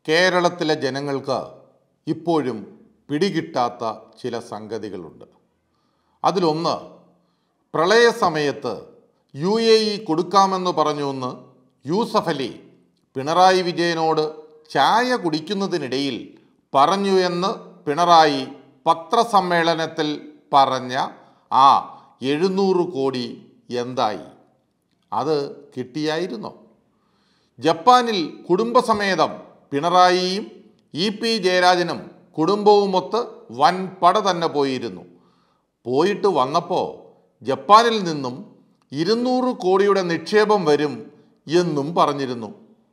കേരളത്തിലെ ജനങ്ങൾക്ക് ഇപ്പോഴും പിടികിട്ടാത്ത ചില സംഗതികളുണ്ട്. അതിലൊന്ന്, പ്രളയ സമയത്ത് UAE കൊടുക്കാമെന്ന് പറഞ്ഞുവെന്ന് യൂസഫ് അലി പിണറായി വിജയനോട് ചായ കുടിക്കുന്നതിനിടയിൽ പറഞ്ഞു എന്ന് പിണറായി പത്രസമ്മേളനത്തിൽ പറഞ്ഞ ആ 700 കോടി എന്തായി? അത് കിട്ടിയായിരുന്നോ? ജപ്പാനിൽ കുടുംബസമേതം പിണറായിയും EP ജയരാജനും കുടുംബവുമൊത്ത് വൻ പട തന്നെ പോയിരുന്നു. പോയിട്ട് വന്നപ്പോൾ ജപ്പാനിൽ നിന്നും 200 കോടിയുടെ നിക്ഷേപം വരും എന്നും പറഞ്ഞിരുന്നു.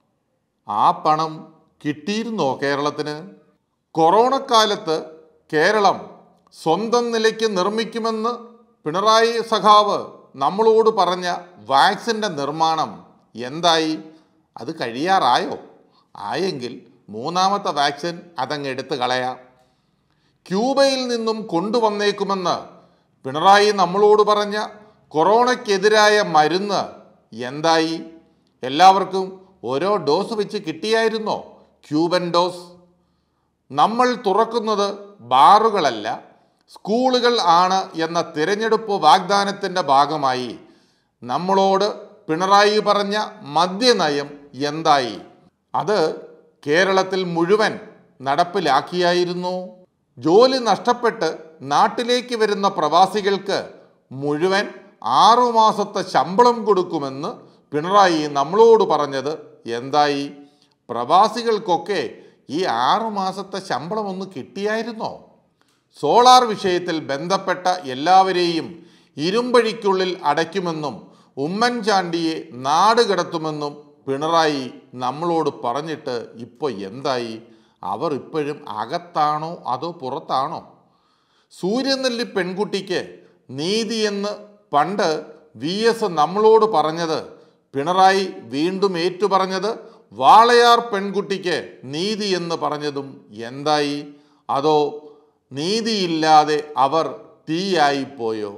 ആ പണം കിട്ടിയിരുന്നോ കേരളത്തിന്? കൊറോണക്കാലത്ത് കേരളം സ്വന്തം നിലയ്ക്ക് നിർമ്മിക്കുമെന്ന് പിണറായി സഖാവ് നമ്മളോട് പറഞ്ഞ വാക്സിൻ്റെ നിർമ്മാണം എന്തായി? അത് കഴിയാറായോ? ആയെങ്കിൽ മൂന്നാമത്തെ വാക്സിൻ അതങ്ങ് എടുത്ത് കളയാം. ക്യൂബയിൽ നിന്നും കൊണ്ടുവന്നേക്കുമെന്ന് പിണറായി നമ്മളോട് പറഞ്ഞ കൊറോണയ്ക്കെതിരായ മരുന്ന് എന്തായി? എല്ലാവർക്കും ഓരോ ഡോസ് വെച്ച് കിട്ടിയായിരുന്നോ? Cuban dose. നമ്മൾ തുറക്കുന്നത് ബാറുകളല്ല, സ്കൂളുകൾ ആണ് എന്ന തിരഞ്ഞെടുപ്പ് വാഗ്ദാനത്തിൻ്റെ ഭാഗമായി നമ്മളോട് പിണറായി പറഞ്ഞ മദ്യനയം എന്തായി? അത് കേരളത്തിൽ മുഴുവൻ നടപ്പിലാക്കിയായിരുന്നു. ജോലി നഷ്ടപ്പെട്ട് നാട്ടിലേക്ക് വരുന്ന പ്രവാസികൾക്ക് മുഴുവൻ 6 മാസത്തെ ശമ്പളം കൊടുക്കുമെന്ന് പിണറായി നമ്മളോട് പറഞ്ഞത് എന്തായി? പ്രവാസികൾക്കൊക്കെ ഈ 6 മാസത്തെ ശമ്പളം ഒന്ന് കിട്ടിയായിരുന്നോ? സോളാർ വിഷയത്തിൽ ബന്ധപ്പെട്ട എല്ലാവരെയും ഇരുമ്പഴിക്കുള്ളിൽ അടയ്ക്കുമെന്നും ഉമ്മൻചാണ്ടിയെ നാട് കടത്തുമെന്നും പിണറായി നമ്മളോട് പറഞ്ഞിട്ട് ഇപ്പോൾ എന്തായി? അവർ ഇപ്പോഴും അകത്താണോ അതോ പുറത്താണോ? സൂര്യനെല്ലി പെൺകുട്ടിക്ക് നീതിയെന്ന് പണ്ട് VS നമ്മളോട് പറഞ്ഞത് പിണറായി വീണ്ടും ഏറ്റുപറഞ്ഞത് വാളയാർ പെൺകുട്ടിക്ക് നീതി എന്ന് പറഞ്ഞതും എന്തായി? അതോ നീതിയില്ലാതെ അവർ തീയായിപ്പോയോ?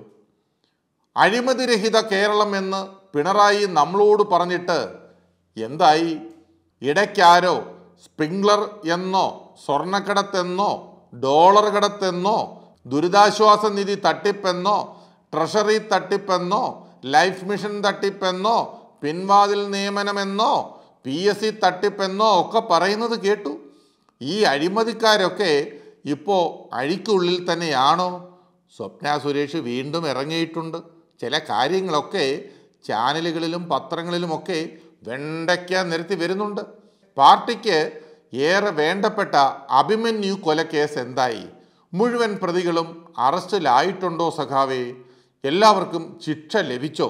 അഴിമതിരഹിത കേരളം എന്ന് പിണറായി നമ്മളോട് പറഞ്ഞിട്ട് എന്തായി? ഇടയ്ക്കാരോ സ്പ്രിംഗ്ലർ എന്നോ സ്വർണ്ണക്കടത്തെന്നോ ഡോളർ കടത്തെന്നോ ദുരിതാശ്വാസ നിധി തട്ടിപ്പെന്നോ ട്രഷറി തട്ടിപ്പെന്നോ ലൈഫ് മിഷൻ തട്ടിപ്പെന്നോ പിൻവാതിൽ നിയമനമെന്നോ PSC തട്ടിപ്പെന്നോ ഒക്കെ പറയുന്നത് കേട്ടു. ഈ അഴിമതിക്കാരൊക്കെ ഇപ്പോൾ അഴിക്കുള്ളിൽ തന്നെയാണോ? സ്വപ്ന സുരേഷ് വീണ്ടും ഇറങ്ങിയിട്ടുണ്ട്. ചില കാര്യങ്ങളൊക്കെ ചാനലുകളിലും പത്രങ്ങളിലുമൊക്കെ വെണ്ടയ്ക്ക നിരത്തി വരുന്നുണ്ട്. പാർട്ടിക്ക് ഏറെ വേണ്ടപ്പെട്ട അഭിമന്യു കൊലക്കേസ് എന്തായി? മുഴുവൻ പ്രതികളും അറസ്റ്റിലായിട്ടുണ്ടോ സഖാവേ? എല്ലാവർക്കും ശിക്ഷ ലഭിച്ചോ?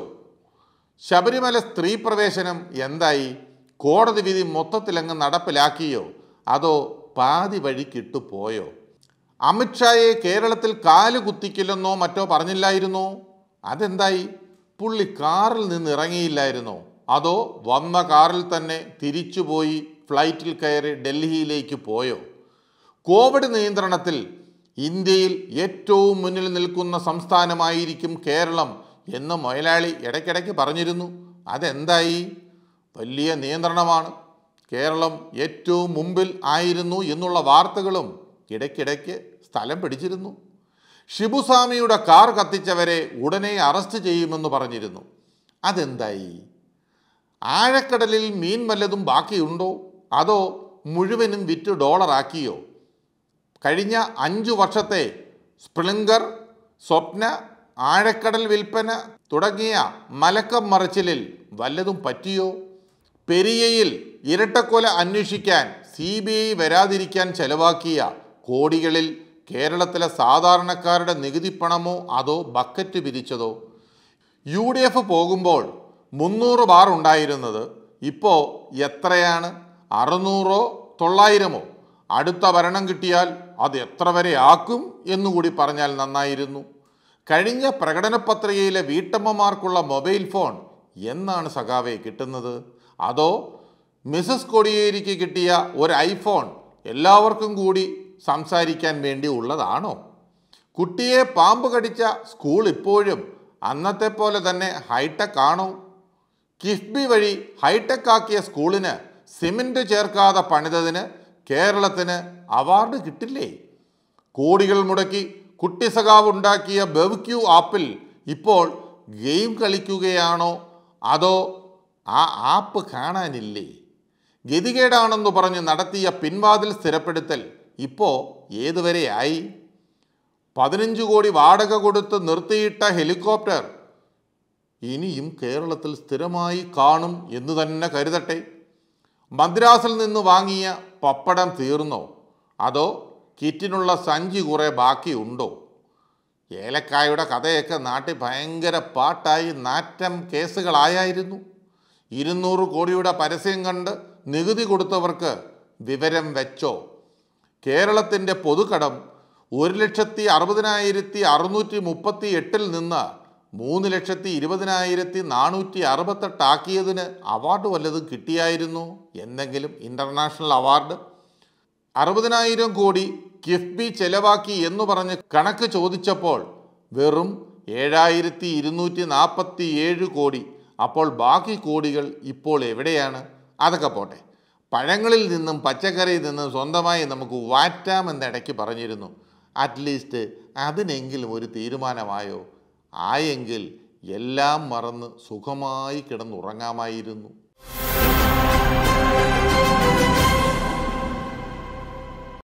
ശബരിമല സ്ത്രീ പ്രവേശനം എന്തായി? കോടതി വിധി മൊത്തത്തിലങ്ങ് നടപ്പിലാക്കിയോ അതോ പാതി വഴിക്കിട്ടു പോയോ? അമിത്ഷായെ കേരളത്തിൽ കാല് കുത്തിക്കില്ലെന്നോ മറ്റോ പറഞ്ഞില്ലായിരുന്നോ? അതെന്തായി? പുള്ളി കാറിൽ നിന്ന് ഇറങ്ങിയില്ലായിരുന്നോ? അതോ വന്ന കാറിൽ തന്നെ തിരിച്ചുപോയി ഫ്ലൈറ്റിൽ കയറി ഡൽഹിയിലേക്ക് പോയോ? കോവിഡ് നിയന്ത്രണത്തിൽ ഇന്ത്യയിൽ ഏറ്റവും മുന്നിൽ നിൽക്കുന്ന സംസ്ഥാനമായിരിക്കും കേരളം എന്ന് മുതലാളി ഇടയ്ക്കിടയ്ക്ക് പറഞ്ഞിരുന്നു. അതെന്തായി? വലിയ നിയന്ത്രണമാണ്, കേരളം ഏറ്റവും മുമ്പിൽ ആയിരുന്നു എന്നുള്ള വാർത്തകളും ഇടയ്ക്കിടയ്ക്ക് സ്ഥലം പിടിച്ചിരുന്നു. ഷിബുസ്വാമിയുടെ കാർ കത്തിച്ചവരെ ഉടനെ അറസ്റ്റ് ചെയ്യുമെന്ന് പറഞ്ഞിരുന്നു. അതെന്തായി? ആഴക്കടലിൽ മീൻ വല്ലതും ബാക്കിയുണ്ടോ അതോ മുഴുവനും വിറ്റ് ഡോളറാക്കിയോ? കഴിഞ്ഞ 5 വർഷത്തെ സ്പ്രിംഗർ, സ്വപ്ന, ആഴക്കടൽ വിൽപ്പന തുടങ്ങിയ മലക്കം മറിച്ചിലിൽ വല്ലതും പറ്റിയോ? പെരിയയിൽ ഇരട്ടക്കൊല അന്വേഷിക്കാൻ CBI വരാതിരിക്കാൻ ചെലവാക്കിയ കോടികളിൽ കേരളത്തിലെ സാധാരണക്കാരുടെ നികുതി പണമോ അതോ ബക്കറ്റ് പിരിച്ചതോ? UDF പോകുമ്പോൾ 300 ബാർ ഉണ്ടായിരുന്നത് ഇപ്പോൾ എത്രയാണ്? 600ഓ 900ഓ? അടുത്ത ഭരണം കിട്ടിയാൽ അത് എത്ര വരെ ആക്കും എന്നുകൂടി പറഞ്ഞാൽ നന്നായിരുന്നു. കഴിഞ്ഞ പ്രകടന പത്രികയിലെ വീട്ടമ്മമാർക്കുള്ള മൊബൈൽ ഫോൺ എന്നാണ് സഖാവെ കിട്ടുന്നത്? അതോ മിസസ് കോടിയേരിക്ക് കിട്ടിയ ഒരു ഐഫോൺ എല്ലാവർക്കും കൂടി സംസാരിക്കാൻ വേണ്ടി ഉള്ളതാണോ? കുട്ടിയെ പാമ്പ് കടിച്ച സ്കൂൾ ഇപ്പോഴും അന്നത്തെ പോലെ തന്നെ ഹൈടെക് ആണോ? കിഫ്ബി വഴി ഹൈടെക് ആക്കിയ സ്കൂളിന് സിമൻറ്റ് ചേർക്കാതെ പണിതതിന് കേരളത്തിന് അവാർഡ് കിട്ടില്ലേ? കോടികൾ മുടക്കി കുട്ടി സഖാവ് ഉണ്ടാക്കിയ ബെവ്ക്യൂ ആപ്പിൽ ഇപ്പോൾ ഗെയിം കളിക്കുകയാണോ അതോ ആ ആപ്പ് കാണാനില്ലേ? ഗതികേടാണെന്ന് പറഞ്ഞ് നടത്തിയ പിൻവാതിൽ സ്ഥിരപ്പെടുത്തൽ ഇപ്പോൾ ഏതുവരെയായി? 15 കോടി വാടക കൊടുത്ത് നിർത്തിയിട്ട ഹെലികോപ്റ്റർ ഇനിയും കേരളത്തിൽ സ്ഥിരമായി കാണും എന്ന് തന്നെ കരുതട്ടെ. മദ്രാസിൽ നിന്ന് വാങ്ങിയ പപ്പടം തീർന്നോ അതോ കിറ്റിനുള്ള സഞ്ചി കുറെ ബാക്കിയുണ്ടോ? ഏലക്കായുടെ കഥയൊക്കെ നാട്ടിൽ ഭയങ്കര പാട്ടായി നാറ്റം കേസുകളായിരുന്നു. 200 കോടിയുടെ പരസ്യം കണ്ട് നികുതി കൊടുത്തവർക്ക് വിവരം വെച്ചോ? കേരളത്തിൻ്റെ പൊതുകടം 1,60,638 നിന്ന് 3,20,468 ആക്കിയതിന് അവാർഡ് വല്ലതും കിട്ടിയായിരുന്നു? എന്തെങ്കിലും ഇൻ്റർനാഷണൽ അവാർഡ്? 60,000 കോടി കിഫ്ബി ചെലവാക്കി എന്ന് പറഞ്ഞ് കണക്ക് ചോദിച്ചപ്പോൾ വെറും 7,247 കോടി. അപ്പോൾ ബാക്കി കോടികൾ ഇപ്പോൾ എവിടെയാണ്? അതൊക്കെ പോട്ടെ. പഴങ്ങളിൽ നിന്നും പച്ചക്കറിയിൽ നിന്നും സ്വന്തമായി നമുക്ക് വാറ്റാമെന്നിടയ്ക്ക് പറഞ്ഞിരുന്നു. അറ്റ്ലീസ്റ്റ് അതിനെങ്കിലും ഒരു തീരുമാനമായോ? ആയെങ്കിൽ എല്ലാം മറന്ന് സുഖമായി കിടന്നുറങ്ങാമായിരുന്നു.